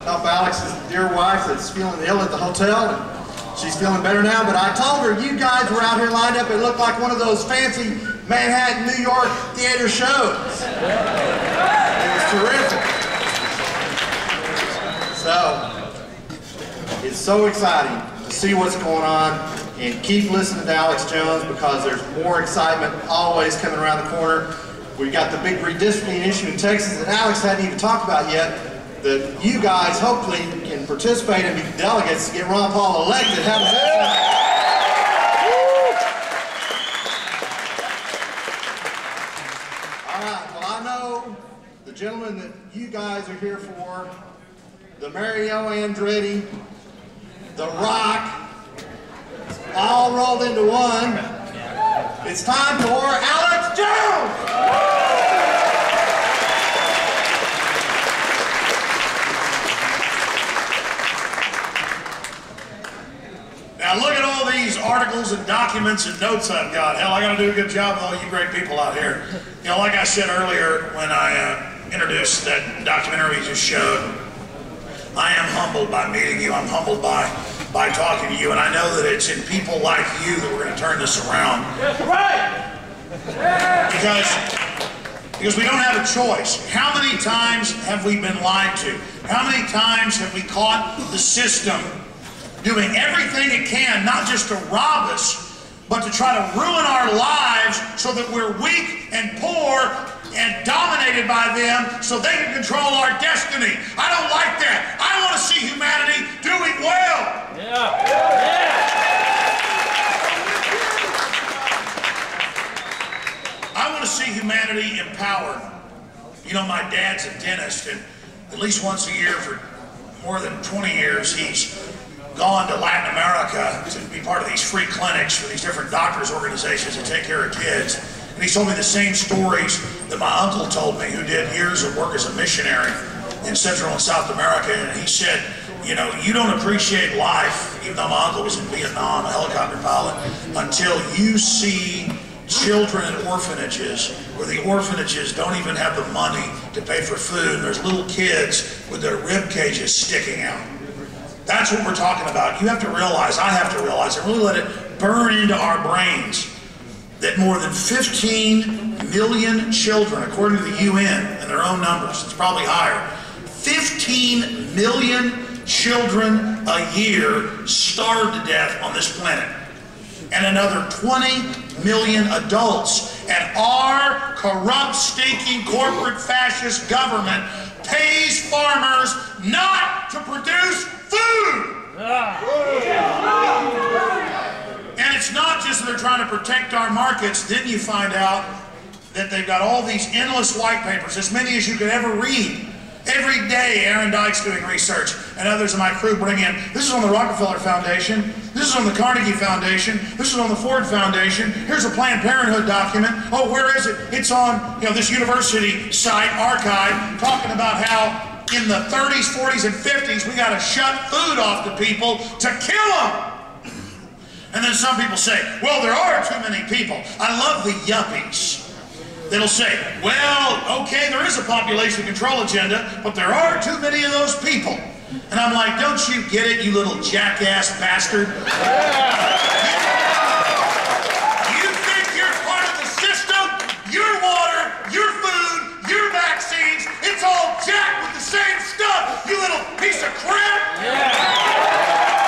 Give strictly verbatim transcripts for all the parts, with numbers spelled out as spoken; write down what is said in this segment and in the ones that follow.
Help Alex's dear wife that's feeling ill at the hotel, and she's feeling better now. But I told her you guys were out here lined up. It looked like one of those fancy Manhattan, New York theater shows. It was terrific. So it's so exciting to see what's going on, and keep listening to Alex Jones, because there's more excitement always coming around the corner. We've got the big redistricting issue in Texas that Alex hadn't even talked about yet, that you guys hopefully can participate and be delegates to get Ron Paul elected. How does that sound? All right, well, I know the gentleman that you guys are here for, the Mario Andretti, the Rock, all rolled into one. It's time for Alex Jones! Now look at all these articles and documents and notes I've got. Hell, I got to do a good job with all you great people out here. You know, like I said earlier when I uh, introduced that documentary you just showed, I am humbled by meeting you. I'm humbled by by talking to you, and I know that it's in people like you that we're going to turn this around. That's right. Because, because we don't have a choice. How many times have we been lied to? How many times have we caught the system doing everything it can, not just to rob us, but to try to ruin our lives so that we're weak and poor and dominated by them so they can control our destiny? I don't like that. I want to see humanity doing well. Yeah. Yeah. I want to see humanity empowered. You know, my dad's a dentist, and at least once a year for more than twenty years, he's gone to Latin America to be part of these free clinics for these different doctors' organizations that take care of kids. And he told me the same stories that my uncle told me, who did years of work as a missionary in Central and South America. And he said, you know, you don't appreciate life, even though my uncle was in Vietnam, a helicopter pilot, until you see children in orphanages where the orphanages don't even have the money to pay for food, and there's little kids with their rib cages sticking out. That's what we're talking about. You have to realize, I have to realize, and really let it burn into our brains, that more than fifteen million children, according to the U N and their own numbers, it's probably higher, fifteen million children a year starve to death on this planet, and another twenty million adults. And our corrupt, stinking, corporate fascist government pays farmers not to produce food. And it's not just that they're trying to protect our markets. Then you find out that they've got all these endless white papers, as many as you could ever read. Every day, Aaron Dyke's doing research, and others of my crew bring in, this is on the Rockefeller Foundation, this is on the Carnegie Foundation, this is on the Ford Foundation, here's a Planned Parenthood document. Oh, where is it? It's on, you know, this university site, archive, talking about how in the thirties, forties, and fifties, we got to shut food off to people to kill them. And then some people say, well, there are too many people. I love the yuppies that'll say, well, okay, there is a population control agenda, but there are too many of those people. And I'm like, don't you get it, you little jackass bastard? You think you're part of the system? Your water, your food, your vaccines, it's all jacked with the same stuff, you little piece of crap! Yeah.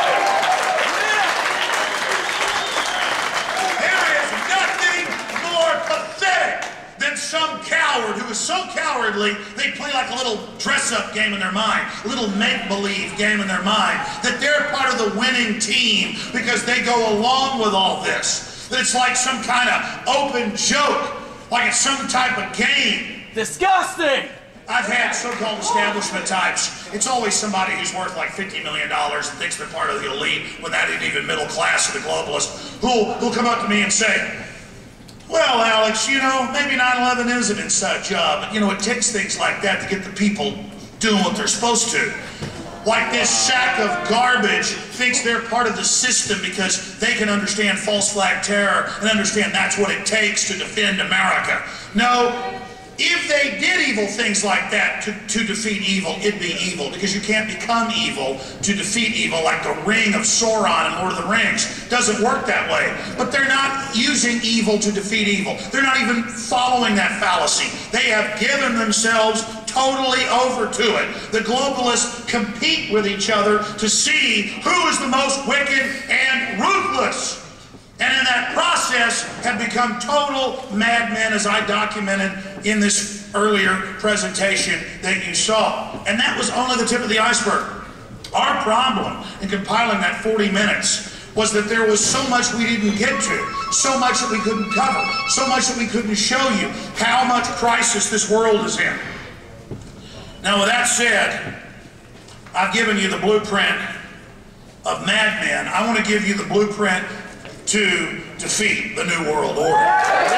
Some coward who is so cowardly, they play like a little dress-up game in their mind, a little make-believe game in their mind, that they're part of the winning team because they go along with all this. That it's like some kind of open joke, like it's some type of game. Disgusting! I've had so-called establishment types. It's always somebody who's worth like fifty million dollars and thinks they're part of the elite when that ain't even middle class of the globalists, who'll, who'll come up to me and say, well, Alex, you know, maybe nine eleven is an inside job, but, you know, it takes things like that to get the people doing what they're supposed to. Like this sack of garbage thinks they're part of the system because they can understand false flag terror and understand that's what it takes to defend America. No, If they did evil things like that to, to defeat evil, it'd be evil, because you can't become evil to defeat evil, like the ring of Sauron in Lord of the Rings. Doesn't work that way. But they're not using evil to defeat evil. They're not even following that fallacy. They have given themselves totally over to it. The globalists compete with each other to see who is the most wicked and ruthless. And in that process have become total madmen, as I documented in this earlier presentation that you saw. And that was only the tip of the iceberg. Our problem in compiling that forty minutes was that there was so much we didn't get to, so much that we couldn't cover, so much that we couldn't show you how much crisis this world is in. Now, with that said, I've given you the blueprint of madmen. I want to give you the blueprint to defeat the New World Order.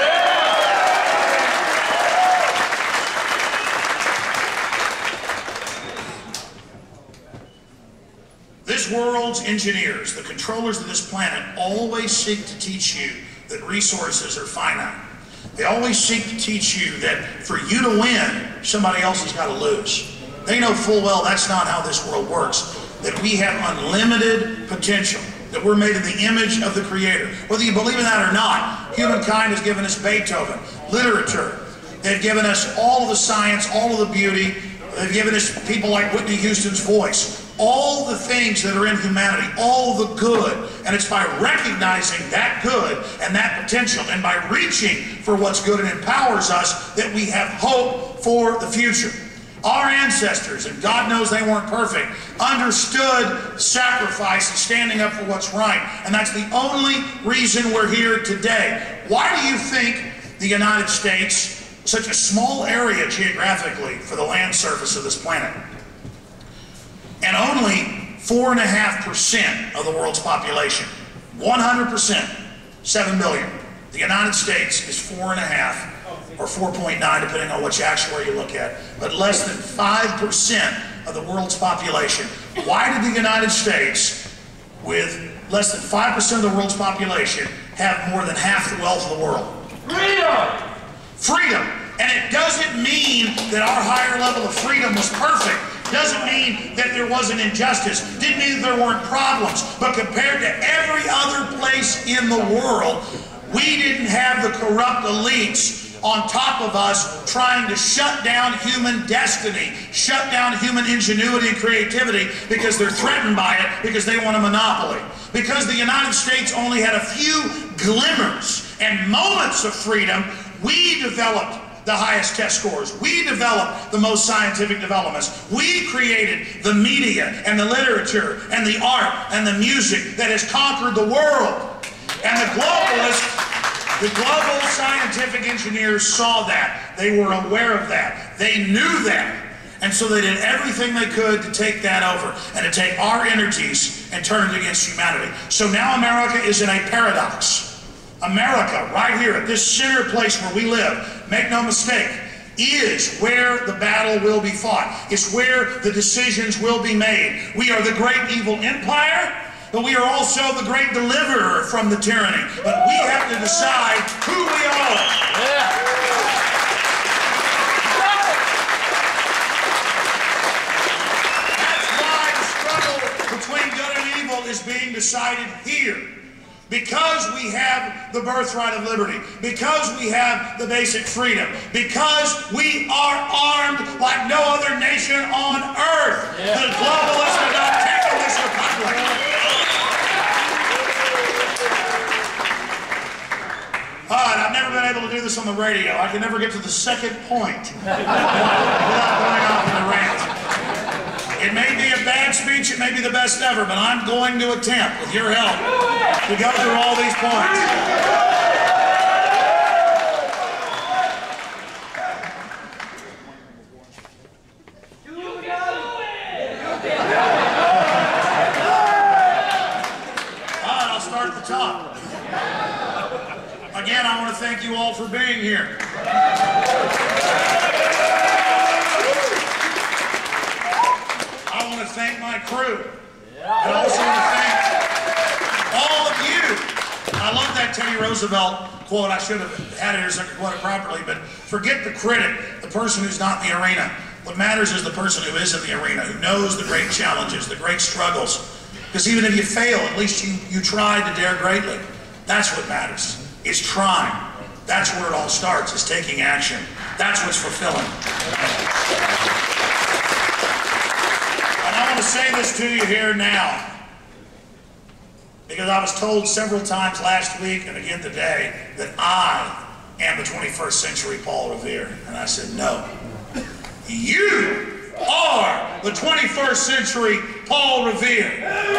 This world's engineers, the controllers of this planet, always seek to teach you that resources are finite. They always seek to teach you that for you to win, somebody else has got to lose. They know full well that's not how this world works, that we have unlimited potential, that we're made in the image of the Creator. Whether you believe in that or not, humankind has given us Beethoven, literature. They've given us all of the science, all of the beauty. They've given us people like Whitney Houston's voice. All the things that are in humanity, all the good. And it's by recognizing that good and that potential and by reaching for what's good and empowers us that we have hope for the future. Our ancestors, and God knows they weren't perfect, understood sacrifice and standing up for what's right. And that's the only reason we're here today. Why do you think the United States, such a small area geographically for the land surface of this planet, and only four and a half percent of the world's population, one hundred percent, seven billion. The United States is four and a half or four point nine, depending on which actuary you look at, but less than five percent of the world's population. Why did the United States, with less than five percent of the world's population, have more than half the wealth of the world? Freedom! Freedom. And it doesn't mean that our higher level of freedom was perfect. Doesn't mean that there wasn't injustice. Didn't mean that there weren't problems. But compared to every other place in the world, we didn't have the corrupt elites on top of us trying to shut down human destiny, shut down human ingenuity and creativity because they're threatened by it, because they want a monopoly. Because the United States only had a few glimmers and moments of freedom, we developed the highest test scores. We developed the most scientific developments. We created the media and the literature and the art and the music that has conquered the world. And the globalists, the global scientific engineers saw that. They were aware of that. They knew that. And so they did everything they could to take that over and to take our energies and turn it against humanity. So now America is in a paradox. America, right here at this center place where we live, make no mistake, is where the battle will be fought. It's where the decisions will be made. We are the great evil empire, but we are also the great deliverer from the tyranny. But we have to decide who we are. Yeah. That's why the struggle between good and evil is being decided here. Because we have the birthright of liberty, because we have the basic freedom, because we are armed like no other nation on earth. Yeah. The globalists have not taken this republic. All right, I've never been able to do this on the radio. I can never get to the second point without going off in a rant. It may be a bad speech, it may be the best ever, but I'm going to attempt, with your help, to go through all these points. All right, I'll start at the top. Again, I want to thank you all for being here. I want to thank my crew. I also want to thank all of you. I love that Teddy Roosevelt quote. I should have had it here so I could quote it properly, but forget the critic, the person who's not in the arena. What matters is the person who is in the arena, who knows the great challenges, the great struggles. Because even if you fail, at least you, you tried to dare greatly. That's what matters. It's trying. That's where it all starts, is taking action. That's what's fulfilling. And I want to say this to you here now, because I was told several times last week and again today that I am the twenty-first century Paul Revere. And I said, no. You are the twenty-first century Paul Revere.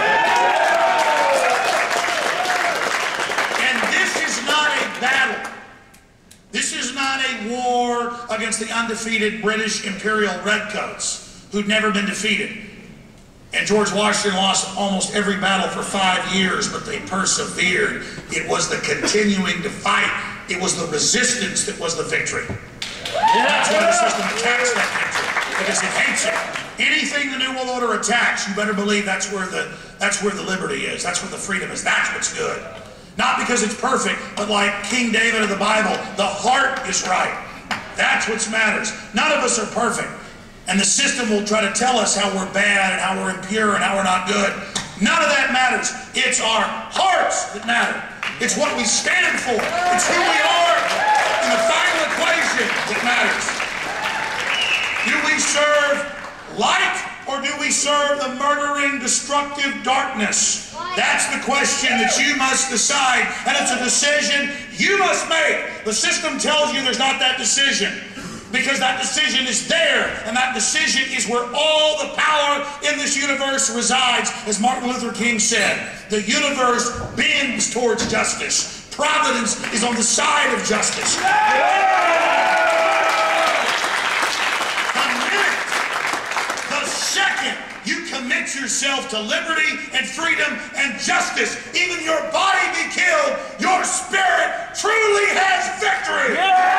And this is not a battle. This is not a war against the undefeated British Imperial Redcoats who'd never been defeated. And George Washington lost almost every battle for five years, but they persevered. It was the continuing to fight. It was the resistance that was the victory. That's why the system attacks that victory, because it hates it. Anything the New World Order attacks, you better believe that's where the that's where the liberty is. That's where the freedom is. That's what's good. Not because it's perfect, but like King David of the Bible, the heart is right. That's what matters. None of us are perfect. And the system will try to tell us how we're bad and how we're impure and how we're not good. None of that matters. It's our hearts that matter. It's what we stand for. It's who we are in the final equation that matters. Do we serve light or do we serve the murdering, destructive darkness? That's the question that you must decide, and it's a decision you must make. The system tells you there's not that decision, because that decision is there, and that decision is where all the power in this universe resides. As Martin Luther King said, the universe bends towards justice. Providence is on the side of justice. The minute, the second you commit yourself to liberty and freedom and justice, even your body be killed, your spirit truly has victory.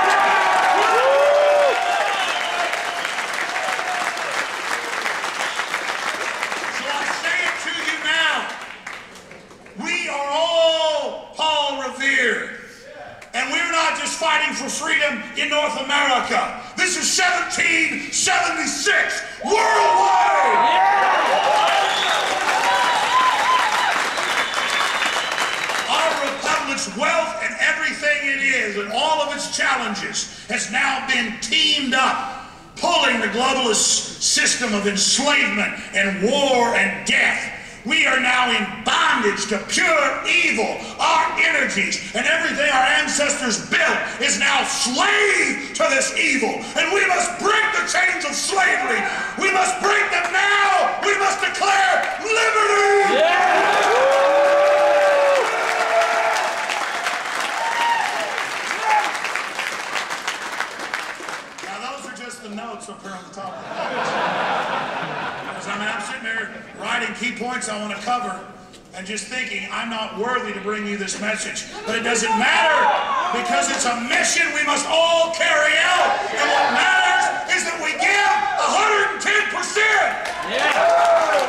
And we're not just fighting for freedom in North America. This is seventeen seventy-six worldwide. Our republic's wealth and everything it is and all of its challenges has now been teamed up, pulling the globalist system of enslavement and war and death. We are now in bondage to pure evil. Our energies and everything our ancestors built is now slave to this evil. And we must break the chains of slavery. We must break them now. We must declare liberty. Yeah. Now those are just the notes up here on the top of the page. I mean, I'm sitting there writing key points I want to cover and just thinking I'm not worthy to bring you this message. But it doesn't matter, because it's a mission we must all carry out. And what matters is that we give one hundred ten percent. Yeah.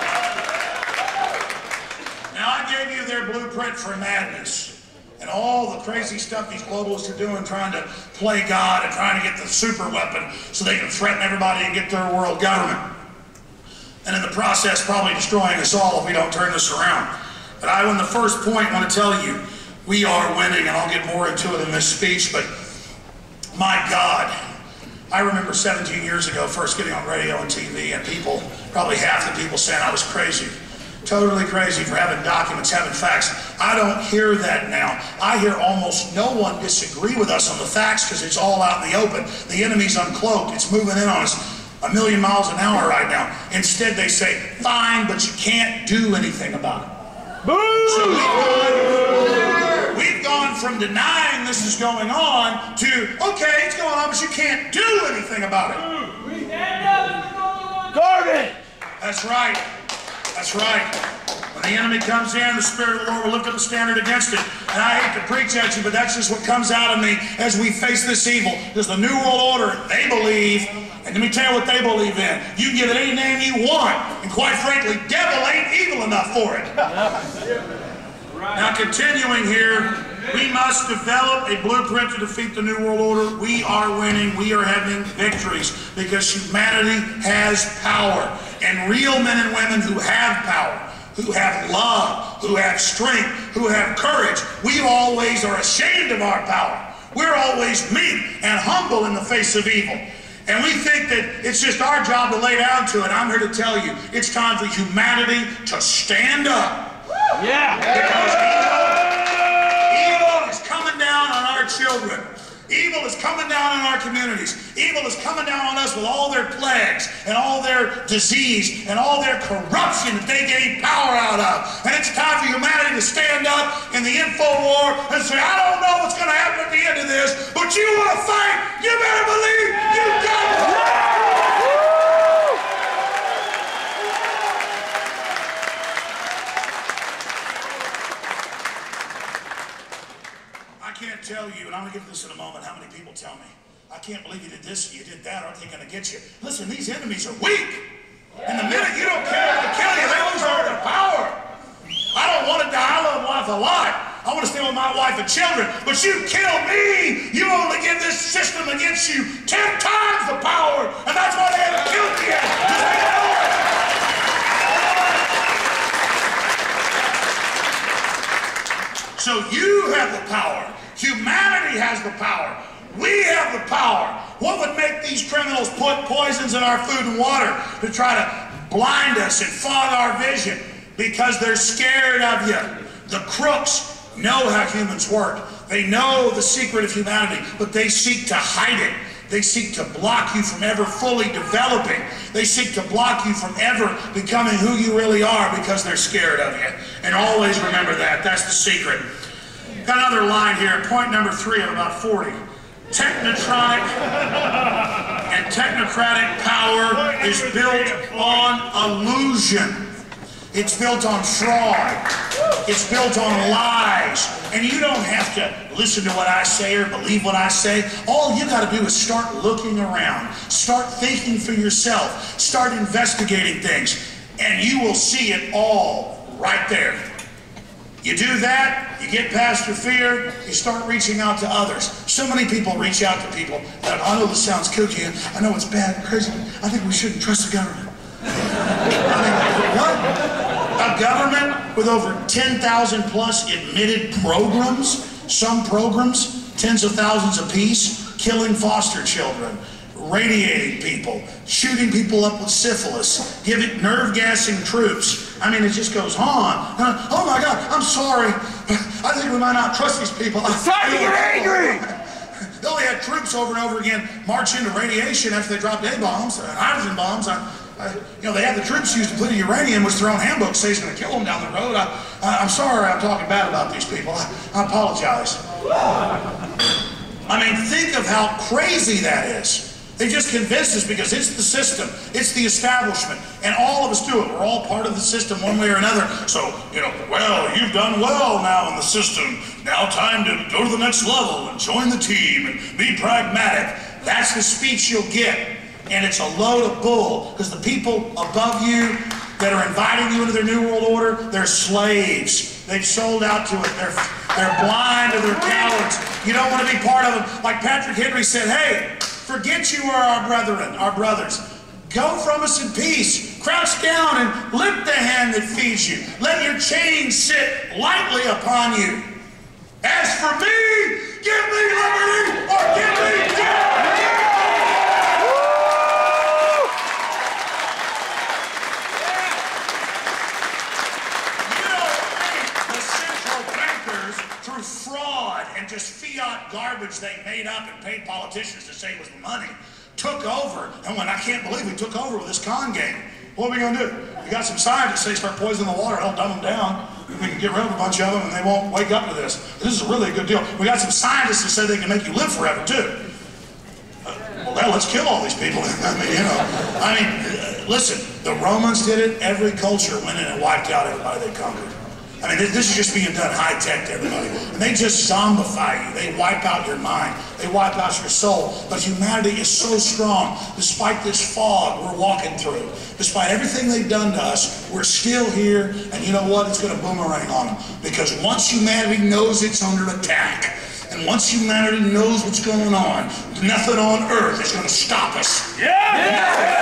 Now, I gave you their blueprint for madness and all the crazy stuff these globalists are doing, trying to play God and trying to get the super weapon so they can threaten everybody and get their world government. And in the process, probably destroying us all if we don't turn this around. But I, on the first point, want to tell you, we are winning, and I'll get more into it in this speech, but my God, I remember seventeen years ago first getting on radio and T V, and people, probably half the people saying I was crazy. Totally crazy for having documents, having facts. I don't hear that now. I hear almost no one disagree with us on the facts because it's all out in the open. The enemy's uncloaked. It's moving in on us a million miles an hour right now. Instead, they say, fine, but you can't do anything about it. Boo! So we've gone, we've gone from denying this is going on to, okay, it's going on, but you can't do anything about it. Garbage! That's right. That's right. When the enemy comes in, the Spirit of the Lord will lift up a standard against it. And I hate to preach at you, but that's just what comes out of me as we face this evil. There's the New World Order, they believe, and let me tell you what they believe in. You can give it any name you want, and quite frankly, devil ain't evil enough for it. Now, continuing here, We must develop a blueprint to defeat the New World Order. We are winning. We are having victories because humanity has power. And real men and women who have power, who have love, who have strength, who have courage, we always are ashamed of our power. We're always meek and humble in the face of evil. And we think that it's just our job to lay down to it. I'm here to tell you, it's time for humanity to stand up. Yeah. Because evil, evil is coming down on our children. Evil is coming down on our communities. Evil is coming down on us with all their plagues and all their disease and all their corruption that they gain power out of. And it's time for humanity to stand up in the info war and say, I don't know what's going to happen at the end of this, but you want to fight, you better believe you got it. I can't tell you, and I'm going to get to this in a moment, how many people tell me, I can't believe you did this, you did that, aren't they going to get you? Listen, these enemies are weak. And the minute you don't care to kill you, they lose all their power. I don't want to die, I love life alive. I want to stay with my wife and children, but you kill me, you only give this system against you ten times the power, and that's why they haven't killed me yet. So you have the power. Humanity has the power. We have the power. What would make these criminals put poisons in our food and water to try to blind us and fog our vision? Because they're scared of you. The crooks know how humans work. They know the secret of humanity, but they seek to hide it. They seek to block you from ever fully developing. They seek to block you from ever becoming who you really are because they're scared of you. And always remember that. That's the secret. Got another line here, point number three of about forty. Technotronic and technocratic power is built on illusion. It's built on fraud. It's built on lies. And you don't have to listen to what I say or believe what I say. All you got to do is start looking around. Start thinking for yourself. Start investigating things. And you will see it all right there. You do that, you get past your fear, you start reaching out to others. So many people reach out to people that, I know this sounds kooky, I know it's bad and crazy, but I think we shouldn't trust the government. I mean, what? A government with over ten thousand plus admitted programs, some programs, tens of thousands apiece, killing foster children, radiating people, shooting people up with syphilis, giving nerve gassing troops. I mean, it just goes on. Uh, oh my God, I'm sorry. I think we might not trust these people. It's time to get angry! They only had troops over and over again march into radiation after they dropped A-bombs, uh, hydrogen bombs. I, I, you know, they had the troops used to put in uranium, which their own handbook says is going to kill them down the road. I, I, I'm sorry I'm talking bad about these people. I, I apologize. I mean, think of how crazy that is. They just convinced us because it's the system, it's the establishment, and all of us do it. We're all part of the system one way or another. So, you know, well, you've done well now in the system. Now time to go to the next level and join the team and be pragmatic. That's the speech you'll get, and it's a load of bull because the people above you that are inviting you into their New World Order, they're slaves. They've sold out to it. They're, they're blind or they're cowards. You don't want to be part of them. Like Patrick Henry said, hey, forget you are our brethren, our brothers. Go from us in peace. Crouch down and lift the hand that feeds you. Let your chains sit lightly upon you. As for me, give me liberty or give me death. You don't think the central bankers, through fraud and just fiat garbage they made up and paid politicians to say was the money, took over, and when I can't believe we took over with this con game. What are we going to do? We got some scientists say start poisoning the water, help dumb them down. We can get rid of a bunch of them and they won't wake up to this. This is really a good deal. We got some scientists that say they can make you live forever too. Uh, well, now let's kill all these people. I mean, you know, I mean, uh, listen, the Romans did it. Every culture went in and wiped out everybody they conquered. I mean, this, this is just being done high-tech to everybody. And they just zombify you. They wipe out your mind. They wipe out your soul. But humanity is so strong. Despite this fog we're walking through, despite everything they've done to us, we're still here. And you know what? It's going to boomerang on them. Because once humanity knows it's under attack, and once humanity knows what's going on, nothing on earth is going to stop us. Yeah! Yeah!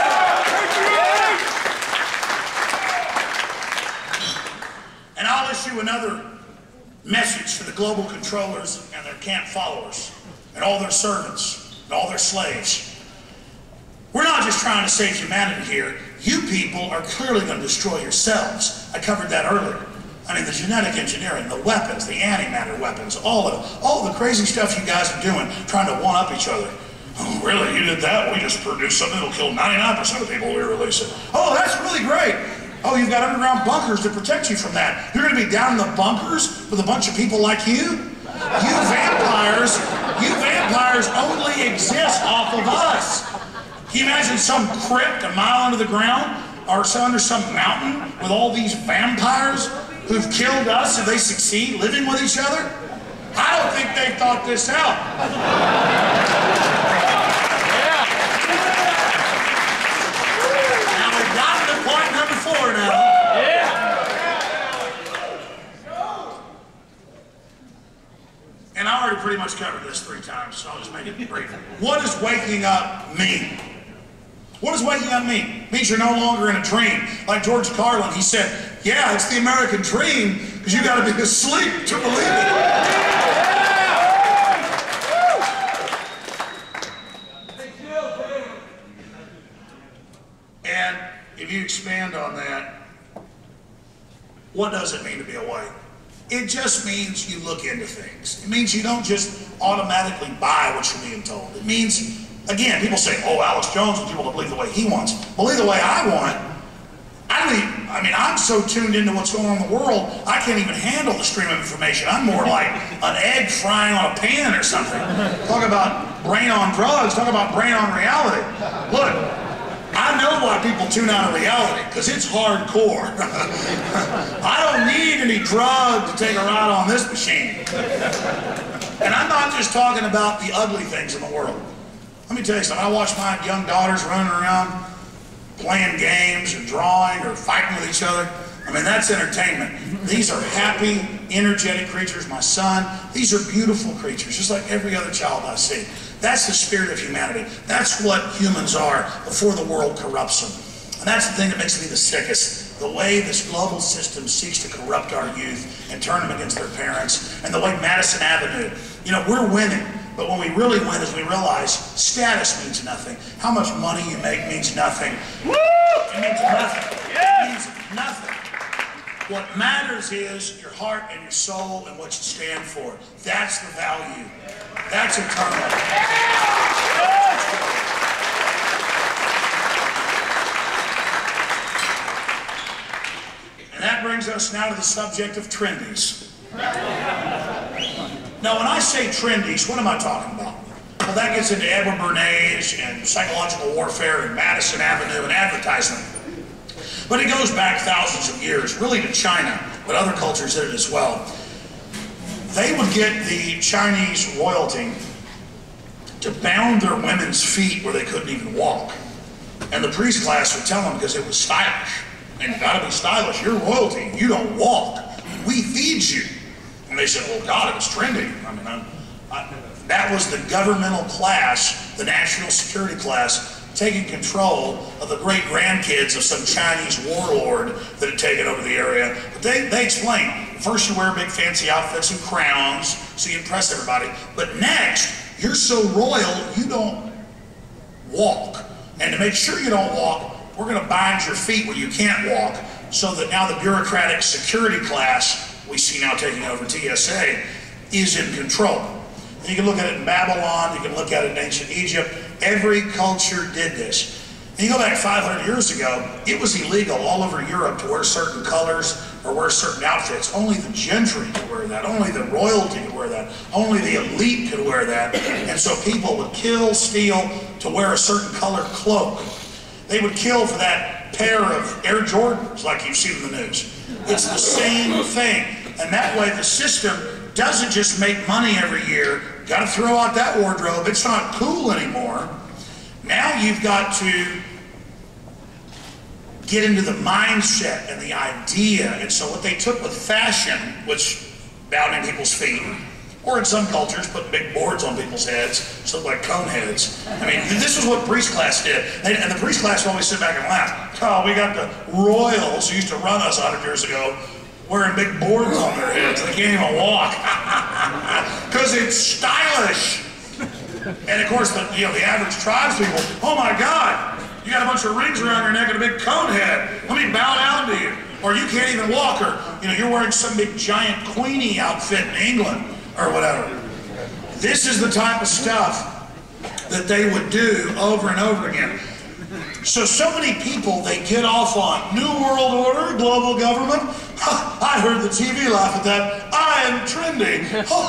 And I'll issue another message to the global controllers and their camp followers and all their servants and all their slaves. We're not just trying to save humanity here. You people are clearly going to destroy yourselves. I covered that earlier. I mean, the genetic engineering, the weapons, the antimatter weapons, all of it, all the crazy stuff you guys are doing, trying to one-up each other. Oh, really? You did that? We just produced something that'll kill ninety-nine percent of the people we release it. Oh, that's really great. Oh, you've got underground bunkers to protect you from that. You're going to be down in the bunkers with a bunch of people like you? You vampires, you vampires only exist off of us. Can you imagine some crypt a mile under the ground or under some mountain with all these vampires who've killed us if they succeed living with each other? I don't think they thought this out. Point number four now. Yeah. And I already pretty much covered this three times, so I'll just make it brief. What does waking up mean? What does waking up mean? It means you're no longer in a dream. Like George Carlin, he said, yeah, it's the American dream, because you got to be asleep to believe it. And if you expand on that, what does it mean to be awake? It just means you look into things. It means you don't just automatically buy what you're being told. It means, again, people say, oh, Alex Jones wants people to believe the way he wants. Believe the way I want. I don't even, I mean, I'm so tuned into what's going on in the world, I can't even handle the stream of information. I'm more like an egg frying on a pan or something. Talk about brain on drugs, talk about brain on reality. Look. I know why people tune out of reality, because it's hardcore. I don't need any drug to take a ride on this machine. And I'm not just talking about the ugly things in the world. Let me tell you something, I watch my young daughters running around playing games or drawing or fighting with each other. I mean, that's entertainment. These are happy, energetic creatures. My son, these are beautiful creatures, just like every other child I see. That's the spirit of humanity. That's what humans are before the world corrupts them. And that's the thing that makes me the sickest. The way this global system seeks to corrupt our youth and turn them against their parents. And the way Madison Avenue, you know, we're winning. But when we really win is we realize status means nothing. How much money you make means nothing. Woo! It means nothing. It means nothing. What matters is your heart and your soul and what you stand for. That's the value. That's eternal. And that brings us now to the subject of trendies. Now, when I say trendies, what am I talking about? Well, that gets into Edward Bernays and psychological warfare and Madison Avenue and advertisement. But it goes back thousands of years, really to China, but other cultures did it as well. They would get the Chinese royalty to bound their women's feet where they couldn't even walk. And the priest class would tell them because it was stylish. And you gotta be stylish, you're royalty, you don't walk. We feed you. And they said, well, God, it was trendy. I mean, I, I, that was the governmental class, the national security class, taking control of the great-grandkids of some Chinese warlord that had taken over the area. But they, they explained, first you wear big fancy outfits and crowns, so you impress everybody. But next, you're so royal, you don't walk. And to make sure you don't walk, we're gonna bind your feet where you can't walk, so that now the bureaucratic security class we see now taking over T S A is in control. And you can look at it in Babylon, you can look at it in ancient Egypt. Every culture did this. And you go back five hundred years ago, it was illegal all over Europe to wear certain colors or wear certain outfits. Only the gentry could wear that. Only the royalty could wear that. Only the elite could wear that. And so people would kill, steal to wear a certain color cloak. They would kill for that pair of Air Jordans like you've seen in the news. It's the same thing. And that way the system doesn't just make money every year. Got to throw out that wardrobe. It's not cool anymore. Now you've got to get into the mindset and the idea. And so what they took with fashion, which bowed in people's feet, or in some cultures, put big boards on people's heads, so like cone heads. I mean, this is what priest class did. They, and the priest class would always sit back and laugh. Oh, we got the royals who used to run us one hundred years ago wearing big boards on their heads. They can't even walk. Because it's stylish. And of course, the, you know, the average tribes people, oh my God, you got a bunch of rings around your neck and a big cone head. Let me bow down to you. Or you can't even walk, or you know, you're wearing some big giant Queenie outfit in England, or whatever. This is the type of stuff that they would do over and over again. So, so many people, they get off on New World Order, global government. I heard the T V laugh at that. I am trending.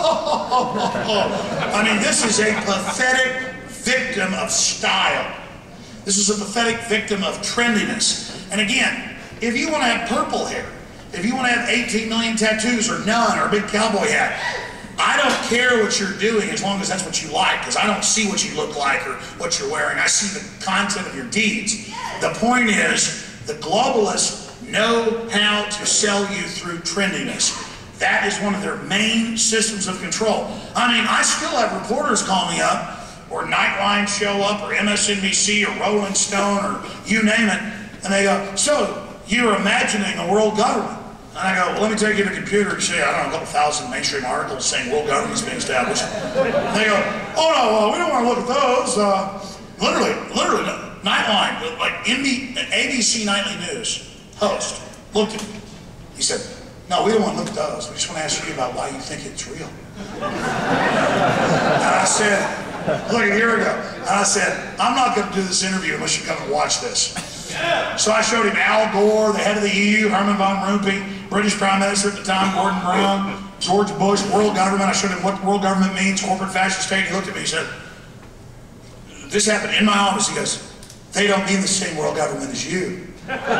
I mean, this is a pathetic victim of style. This is a pathetic victim of trendiness. And again, if you want to have purple hair, if you want to have eighteen million tattoos or none or a big cowboy hat, I don't care what you're doing as long as that's what you like, because I don't see what you look like or what you're wearing. I see the content of your deeds. The point is, the globalists know how to sell you through trendiness. That is one of their main systems of control. I mean, I still have reporters call me up, or Nightline show up, or M S N B C, or Rolling Stone, or you name it, and they go, so, you're imagining a world government. And I go, well, let me take you to the computer and show you, I don't know, a couple thousand mainstream articles saying world government's being established. And they go, oh no, well, we don't want to look at those. Uh, literally, literally, Nightline, like N B, A B C Nightly News host, looked at me. He said, no, we don't want to look at those. We just want to ask you about why you think it's real. And I said, look, a year ago, and I said, I'm not going to do this interview unless you come and watch this. So I showed him Al Gore, the head of the E U, Herman von Rompuy, British Prime Minister at the time, Gordon Brown, George Bush, world government. I showed him what world government means, corporate fascist state. He looked at me and said, this happened in my office. He goes, they don't mean the same world government as you.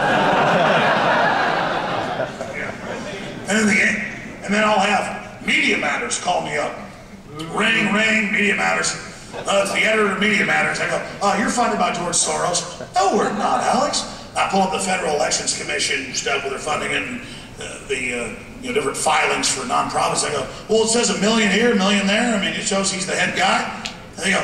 Yeah. And, in the end, and then I'll have Media Matters call me up. Ring, ring, Media Matters. Uh, it's the editor of Media Matters. I go, oh, you're funded by George Soros. No, we're not, Alex. I pull up the Federal Elections Commission stuff where they're funding it, and uh, the uh, you know, different filings for nonprofits. I go, well, it says a million here, a million there. I mean, it shows he's the head guy. And they go,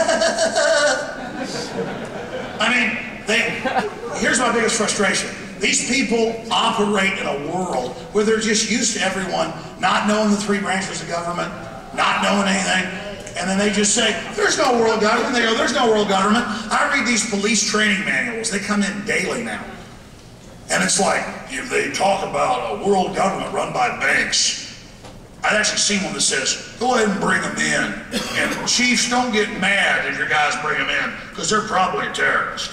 I mean, they, here's my biggest frustration. These people operate in a world where they're just used to everyone not knowing the three branches of government, not knowing anything. And then they just say, there's no world government. They go, there's no world government. I read these police training manuals. They come in daily now. And it's like, if they talk about a world government run by banks. I've actually seen one that says, go ahead and bring them in. And chiefs, don't get mad if your guys bring them in, because they're probably a terrorist.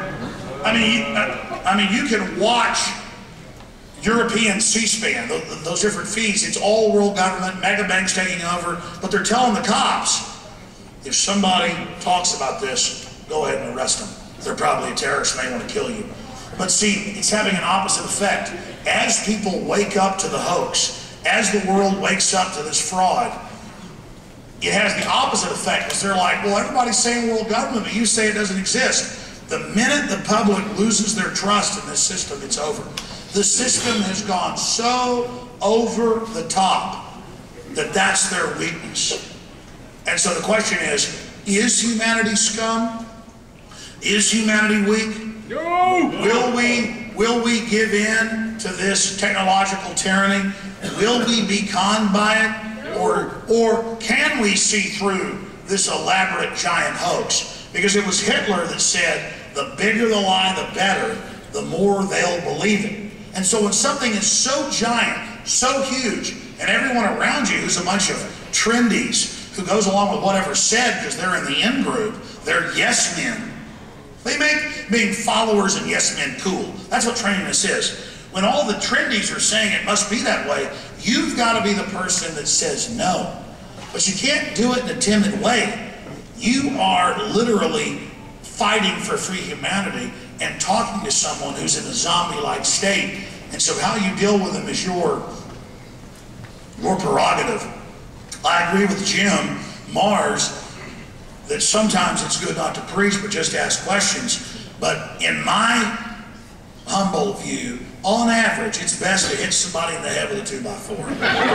I mean, I mean, you can watch European C-SPAN, those different feeds. It's all world government, mega banks taking over, but they're telling the cops, if somebody talks about this, go ahead and arrest them. They're probably a terrorist and they want to kill you. But see, it's having an opposite effect. As people wake up to the hoax, as the world wakes up to this fraud, it has the opposite effect, because they're like, well, everybody's saying world government, but you say it doesn't exist. The minute the public loses their trust in this system, it's over. The system has gone so over the top that that's their weakness. And so the question is, is humanity scum? Is humanity weak? No! Will we, will we give in to this technological tyranny? Will we be conned by it? Or, or can we see through this elaborate giant hoax? Because it was Hitler that said, the bigger the lie, the better, the more they'll believe it. And so when something is so giant, so huge, and everyone around you who's a bunch of trendies, who goes along with whatever's said because they're in the in group, they're yes men. They make being followers and yes men cool. That's what trendiness is. When all the trendies are saying it must be that way, you've got to be the person that says no. But you can't do it in a timid way. You are literally fighting for free humanity, and talking to someone who's in a zombie-like state. And so how you deal with them is your, your prerogative. I agree with Jim Mars that sometimes it's good not to preach, but just to ask questions. But in my humble view, on average, it's best to hit somebody in the head with a two by four.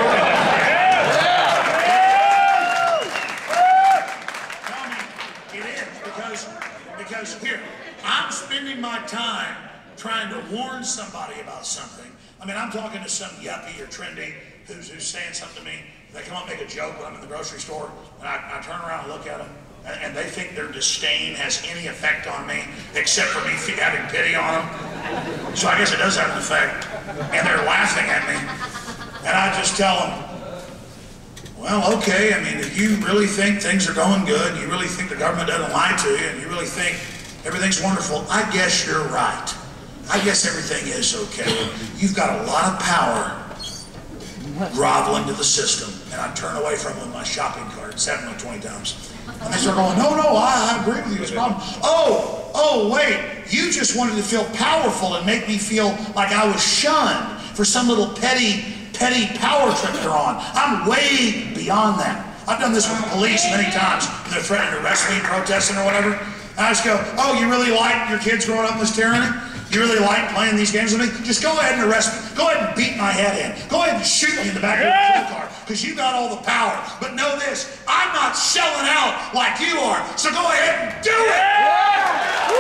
It is, because, because here, I'm spending my time trying to warn somebody about something. I mean, I'm talking to some yuppie or trendy who's, who's saying something to me. They come up and make a joke when I'm in the grocery store, and I, I turn around and look at them, and, and they think their disdain has any effect on me, except for me having pity on them. So I guess it does have an effect. And they're laughing at me. And I just tell them, well, okay, I mean, if you really think things are going good, you really think the government doesn't lie to you, and you really think everything's wonderful, I guess you're right. I guess everything is okay. You've got a lot of power groveling to the system. And I turn away from them with my shopping cart, it's happened like twenty times. And they start going, no, no, I, I agree with you, it's a problem. Oh, oh, wait, you just wanted to feel powerful and make me feel like I was shunned for some little petty, petty power trip they're on. I'm way beyond that. I've done this with the police many times. They're threatening to arrest me, protesting or whatever. And I just go, oh, you really like your kids growing up in this tyranny? You really like playing these games with me? Just go ahead and arrest me. Go ahead and beat my head in. Go ahead and shoot me in the back of your patrol car, because you got all the power. But know this, I'm not selling out like you are, so go ahead and do it! Yeah.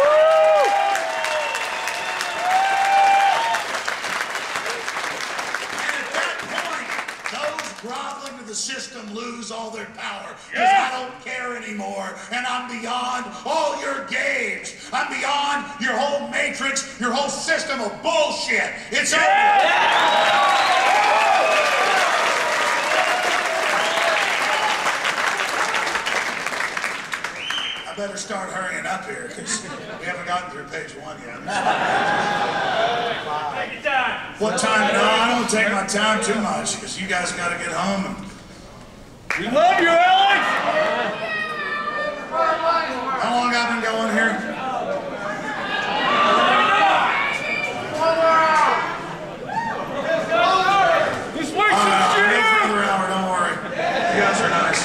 And at that point, those groveling to the system lose all their power, because yeah. I don't care anymore, and I'm beyond all your games. I'm beyond your whole matrix, your whole system of bullshit. It's over. Yeah. I better start hurrying up here, because we haven't gotten through page one yet. Take your time. What time? No, I don't take my time too much, because you guys got to get home. And we love you, Alex! how long have I been going here? This way, Uh, another hour, don't worry. You guys are nice.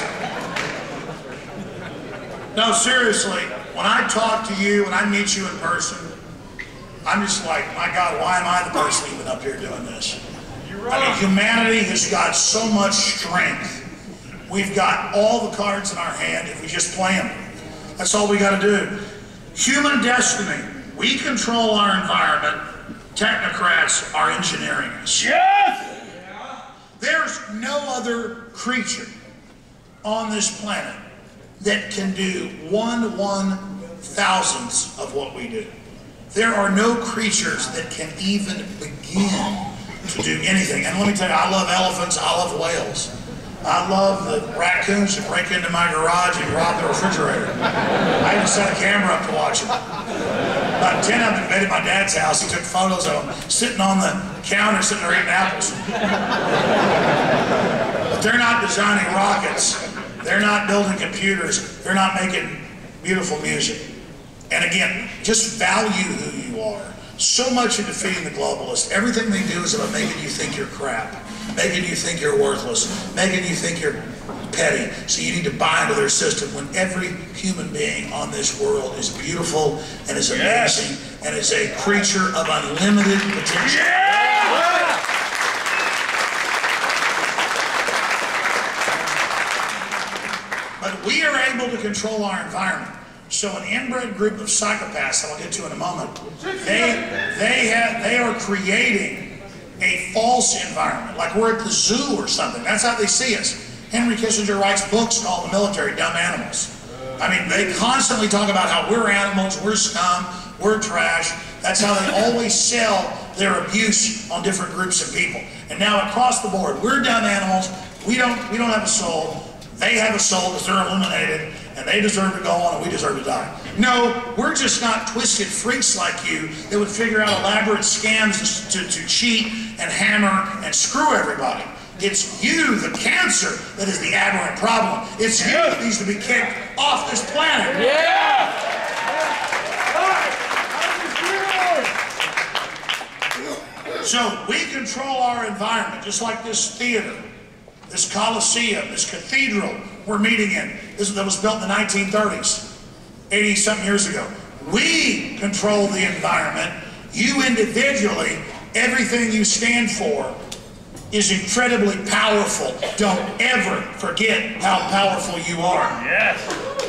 No, seriously, when I talk to you, when I meet you in person, I'm just like, my God, why am I the person even up here doing this? I mean, humanity has got so much strength. We've got all the cards in our hand if we just play them. That's all we got to do. Human destiny. We control our environment. Technocrats are engineering us. Yes! There's no other creature on this planet that can do one one thousandths of what we do. There are no creatures that can even begin to do anything. And let me tell you, I love elephants, I love whales. I love the raccoons that break into my garage and rob the refrigerator. I even set a camera up to watch them. About ten of them invaded my dad's house. He took photos of them sitting on the counter, sitting there eating apples. But they're not designing rockets. They're not building computers. They're not making beautiful music. And again, just value who you are. So much in defeating the globalists, everything they do is about making you think you're crap, making you think you're worthless, making you think you're petty. So you need to buy into their system when every human being on this world is beautiful and is amazing, yes, and is a creature of unlimited potential. Yeah! But we are able to control our environment. So an inbred group of psychopaths that I'll get to in a moment, they, they, have, they are creating a false environment, like we're at the zoo or something. That's how they see us. Henry Kissinger writes books called The Military, Dumb Animals. I mean, they constantly talk about how we're animals, we're scum, we're trash. That's how they always sell their abuse on different groups of people. And now across the board, we're dumb animals, we don't, we don't have a soul, they have a soul because they're illuminated, and they deserve to go on and we deserve to die. No, we're just not twisted freaks like you that would figure out elaborate scams to, to cheat and hammer and screw everybody. It's you, the cancer, that is the aberrant problem. It's you that needs to be kicked off this planet. Yeah! So we control our environment, just like this theater, this Coliseum, this cathedral we're meeting in. This that was built in the nineteen thirties, eighty something years ago. We control the environment. You individually, everything you stand for is incredibly powerful. Don't ever forget how powerful you are. Yes.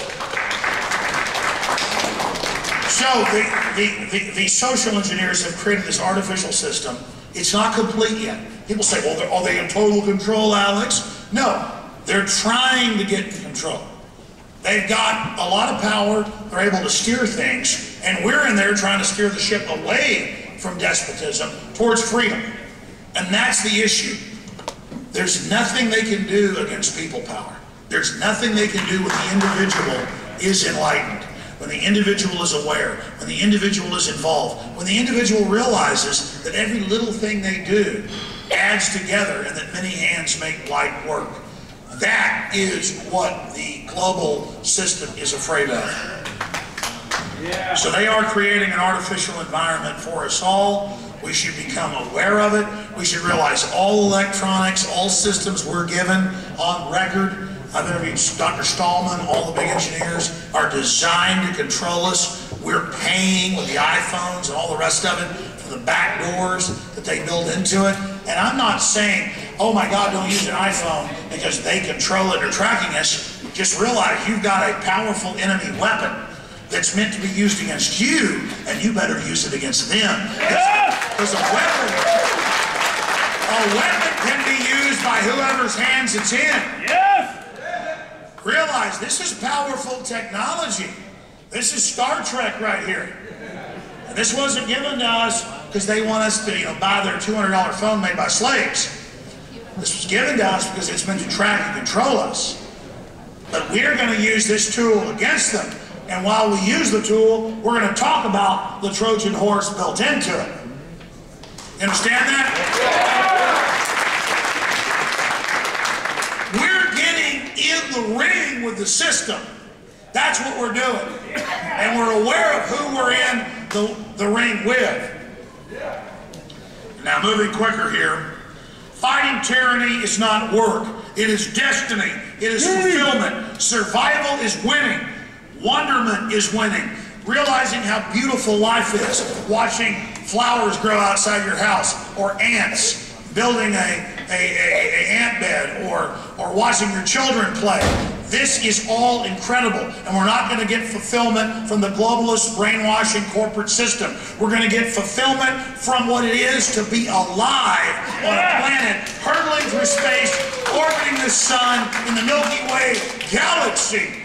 So the, the, the, the social engineers have created this artificial system. It's not complete yet. People say, well, are they in total control, Alex? No, they're trying to get in control. They've got a lot of power. They're able to steer things. And we're in there trying to steer the ship away from despotism towards freedom. And that's the issue. There's nothing they can do against people power. There's nothing they can do when the individual is enlightened, when the individual is aware, when the individual is involved, when the individual realizes that every little thing they do adds together and that many hands make light work. That is what the global system is afraid of. Yeah. So they are creating an artificial environment for us all. We should become aware of it. We should realize all electronics, all systems we're given on record. I've interviewed Doctor Stallman, all the big engineers, are designed to control us. We're paying with the iPhones and all the rest of it for the back doors that they build into it. And I'm not saying, oh my God, don't use an iPhone because they control it or tracking us. Just realize you've got a powerful enemy weapon that's meant to be used against you, and you better use it against them. Because a weapon, a weapon can be used by whoever's hands it's in. Yes. Realize this is powerful technology. This is Star Trek right here. And this wasn't given to us because they want us to, you know, buy their two hundred dollar phone made by slaves. This was given to us because it's meant to track and control us. But we're going to use this tool against them. And while we use the tool, we're going to talk about the Trojan horse built into it. You understand that? We're getting in the ring with the system. That's what we're doing. And we're aware of who we're in the, the ring with. Now, moving quicker here. Fighting tyranny is not work. It is destiny. It is fulfillment. Survival is winning. Wonderment is winning. Realizing how beautiful life is. Watching flowers grow outside your house, or ants building a, a, a, a ant bed, or, or watching your children play. This is all incredible, and we're not going to get fulfillment from the globalist brainwashing corporate system. We're going to get fulfillment from what it is to be alive on a planet hurtling through space, orbiting the sun in the Milky Way galaxy.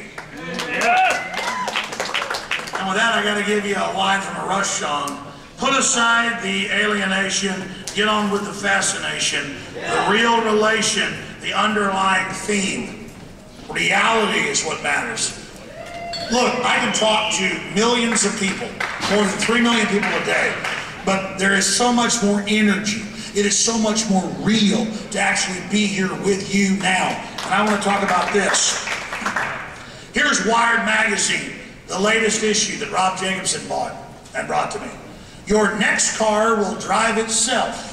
And with that, I got to give you a line from a Rush song. Put aside the alienation, get on with the fascination, the real relation, the underlying theme. Reality is what matters. Look, I can talk to millions of people, more than three million people a day, but there is so much more energy. It is so much more real to actually be here with you now. And I want to talk about this. Here's Wired Magazine, the latest issue that Rob Jacobson bought and brought to me. Your next car will drive itself.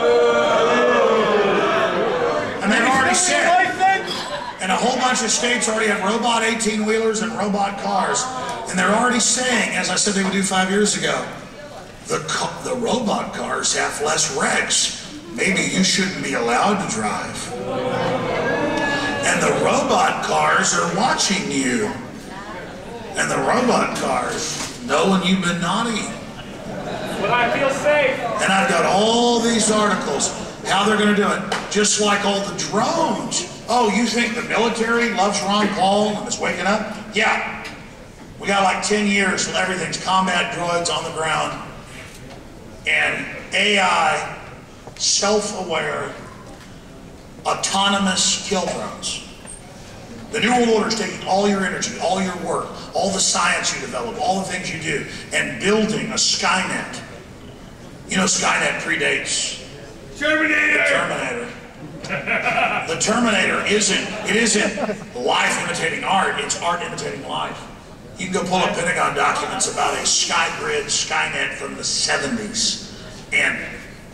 And they've already said, and a whole bunch of states already have robot eighteen wheelers and robot cars. And they're already saying, as I said they would do five years ago, the, the robot cars have less wrecks. Maybe you shouldn't be allowed to drive. And the robot cars are watching you. And the robot cars know when you've been naughty. When I feel safe. And I've got all these articles, how they're going to do it. Just like all the drones. Oh, you think the military loves Ron Paul and is waking up? Yeah. We got like ten years till everything's combat droids on the ground. And A I, self-aware, autonomous kill drones. The New World Order is taking all your energy, all your work, all the science you develop, all the things you do, and building a Skynet. You know Skynet predates Terminator. the Terminator. The Terminator isn't, it isn't life imitating art, it's art imitating life. You can go pull up Pentagon documents about a sky grid Skynet from the seventies. And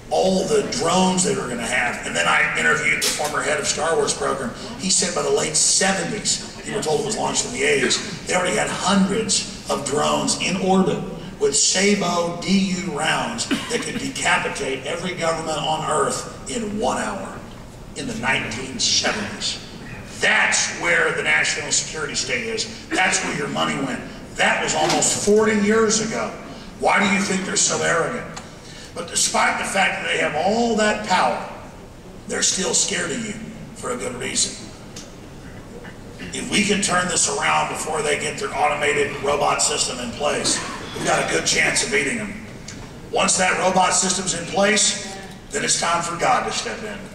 all the drones they were going to have. And then I interviewed the former head of Star Wars program. He said by the late seventies, you were told it was launched in the eighties, they already had hundreds of drones in orbit with Sabo D U rounds that could decapitate every government on Earth in one hour in the nineteen seventies. That's where the national security state is. That's where your money went. That was almost forty years ago. Why do you think they're so arrogant? But despite the fact that they have all that power, they're still scared of you for a good reason. If we can turn this around before they get their automated robot system in place, we've got a good chance of beating them. Once that robot system's in place, then it's time for God to step in.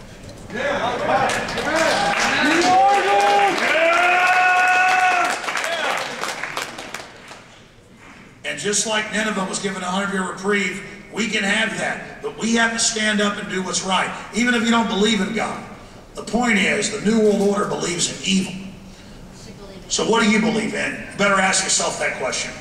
And just like Nineveh was given a hundred-year reprieve, we can have that. But we have to stand up and do what's right, even if you don't believe in God. The point is, the New World Order believes in evil. So what do you believe in? You better ask yourself that question.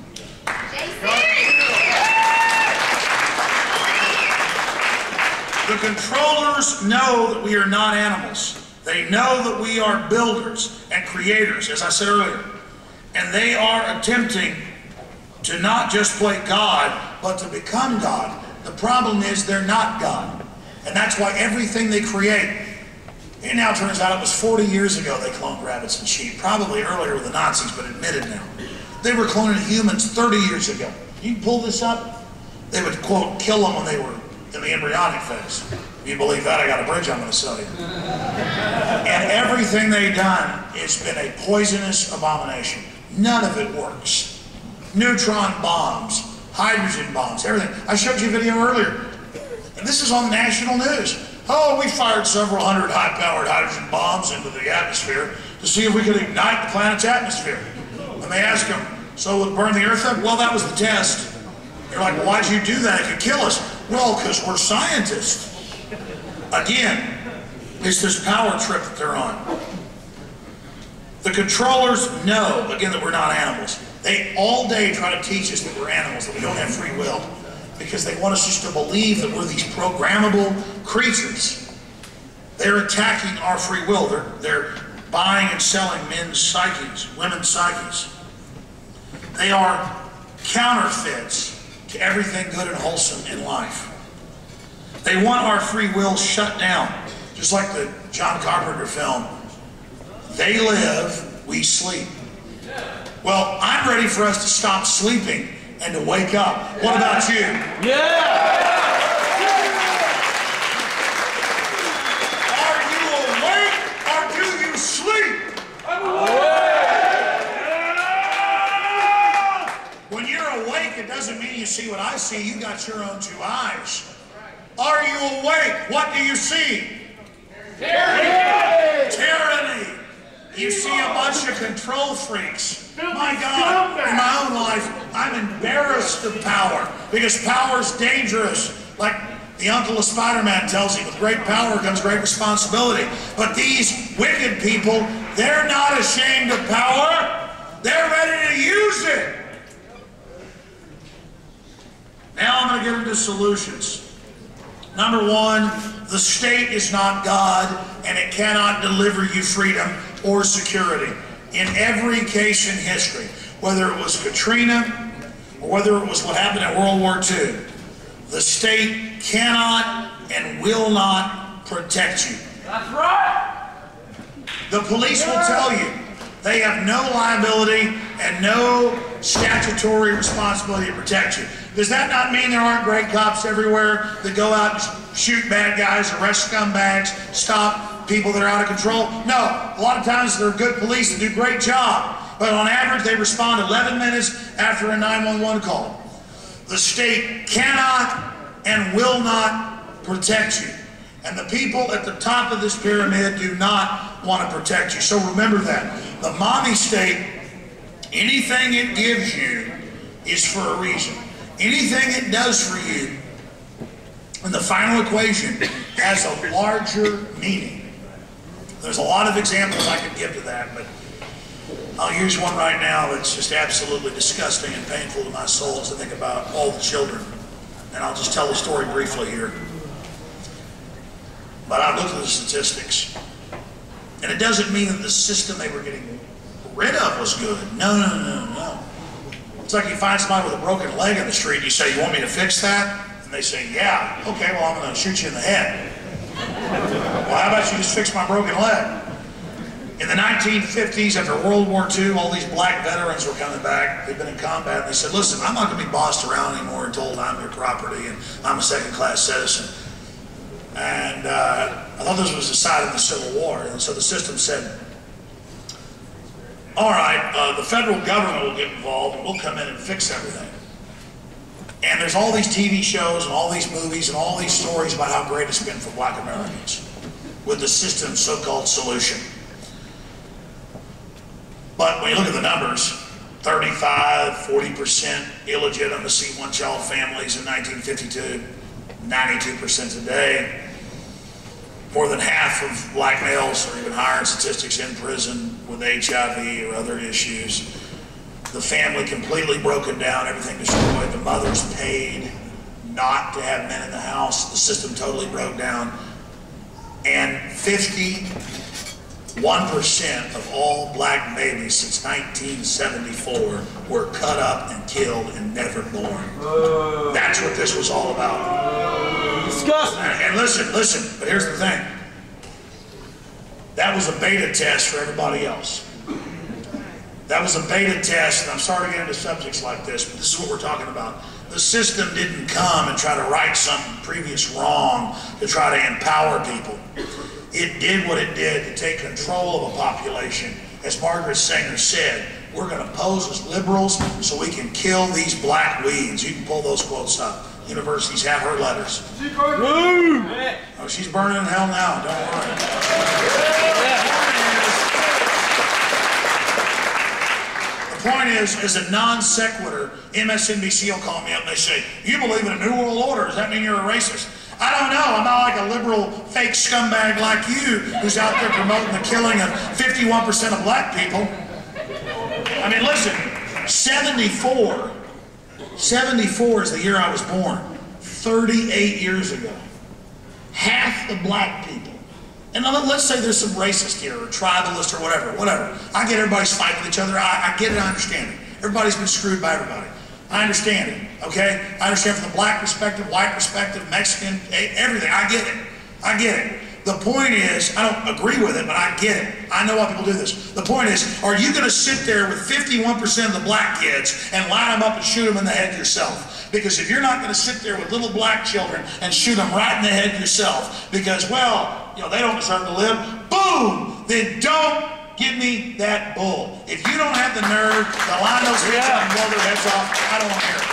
The controllers know that we are not animals. They know that we are builders and creators, as I said earlier. And they are attempting to not just play God, but to become God. The problem is they're not God. And that's why everything they create, it now turns out it was forty years ago they cloned rabbits and sheep, probably earlier with the Nazis, but admitted now. They were cloning humans thirty years ago. You pull this up, they would, quote, kill them when they were in the embryonic phase. If you believe that, I got a bridge I'm going to sell you. And everything they've done has been a poisonous abomination. None of it works. Neutron bombs, hydrogen bombs, everything. I showed you a video earlier. And this is on national news. Oh, we fired several hundred high-powered hydrogen bombs into the atmosphere to see if we could ignite the planet's atmosphere. And they asked them, so it would burn the Earth up? Well, that was the test. They're like, well, why'd you do that? It could kill us. Well, because we're scientists. Again, it's this power trip that they're on. The controllers know, again, that we're not animals. They all day try to teach us that we're animals, that we don't have free will, because they want us just to believe that we're these programmable creatures. They're attacking our free will. They're, they're buying and selling men's psyches, women's psyches. They are counterfeits to everything good and wholesome in life. They want our free will shut down, just like the John Carpenter film, They Live, We Sleep. Well, I'm ready for us to stop sleeping and to wake up. What about you? Yeah! Are you awake or do you sleep? I'm awake! When you're awake, it doesn't mean you see what I see. You got your own two eyes. Are you awake? What do you see? Tyranny! Tyranny. You see a bunch of control freaks. My God, in my own life, I'm embarrassed of power because power is dangerous. Like the uncle of Spider-Man tells you, with great power comes great responsibility. But these wicked people, they're not ashamed of power. They're ready to use it. Now I'm going to get into solutions. Number one, the state is not God and it cannot deliver you freedom or security. In every case in history, whether it was Katrina or whether it was what happened in World War Two, the state cannot and will not protect you. That's right! The police will tell you they have no liability and no statutory responsibility to protect you. Does that not mean there aren't great cops everywhere that go out and shoot bad guys, arrest scumbags, stop people that are out of control? No, a lot of times they're good police that do a great job, but on average they respond eleven minutes after a nine one one call. The state cannot and will not protect you. And the people at the top of this pyramid do not want to protect you. So remember that. The mommy state, anything it gives you is for a reason. Anything it does for you in the final equation has a larger meaning. There's a lot of examples I could give to that, but I'll use one right now that's just absolutely disgusting and painful to my soul as I think about all the children. And I'll just tell the story briefly here. looked at the statistics. And it doesn't mean that the system they were getting rid of was good. No, no, no, no. It's like you find somebody with a broken leg in the street and you say, you want me to fix that? And they say, yeah. Okay, well, I'm going to shoot you in the head. Well, how about you just fix my broken leg? In the nineteen fifties, after World War Two, all these black veterans were coming back. They'd been in combat, and they said, listen, I'm not going to be bossed around anymore and told I'm your property and I'm a second-class citizen. And uh, I thought this was decided in the Civil War. And so the system said, all right, uh, the federal government will get involved and we'll come in and fix everything. And there's all these T V shows and all these movies and all these stories about how great it's been for black Americans with the system's so-called solution. But when you look at the numbers, thirty-five, forty percent illegitimacy one-child families in nineteen fifty-two, ninety-two percent today. More than half of black males, or even higher in statistics, in prison with H I V or other issues. The family completely broken down, everything destroyed. The mothers paid not to have men in the house. The system totally broke down. And fifty-one percent of all black babies since nineteen seventy-four were cut up and killed and never born. That's what this was all about. Disgusting. And, and listen, listen, but here's the thing. That was a beta test for everybody else. That was a beta test, and I'm sorry to get into subjects like this, but this is what we're talking about. The system didn't come and try to right some previous wrong to try to empower people. It did what it did to take control of a population. As Margaret Sanger said, we're going to pose as liberals so we can kill these black weeds. You can pull those quotes up. Universities have her letters. Oh, she's burning in hell now, don't worry. The point is, as a non sequitur, M S N B C will call me up and they say, you believe in a new world order, does that mean you're a racist? I don't know, I'm not like a liberal fake scumbag like you who's out there promoting the killing of fifty-one percent of black people. I mean, listen, seventy-four, seventy-four is the year I was born, thirty-eight years ago. Half the black people, and let's say there's some racist here, or tribalist, or whatever, whatever. I get everybody's fighting with each other, I, I get it, I understand it. Everybody's been screwed by everybody. I understand it, okay? I understand from the black perspective, white perspective, Mexican, everything. I get it. I get it. The point is, I don't agree with it, but I get it. I know why people do this. The point is, are you going to sit there with fifty-one percent of the black kids and line them up and shoot them in the head yourself? Because if you're not going to sit there with little black children and shoot them right in the head yourself, because, well, you know, they don't deserve to live, boom, then don't give me that bull. If you don't have the nerve to line those kids up and blow their heads off, I don't want to hear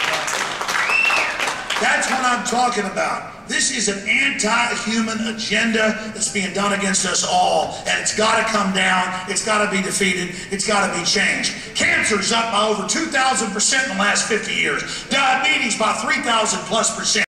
it. That's what I'm talking about. This is an anti-human agenda that's being done against us all, and it's got to come down, it's got to be defeated, it's got to be changed. Cancer's up by over two thousand percent in the last fifty years. Diabetes by three thousand plus percent.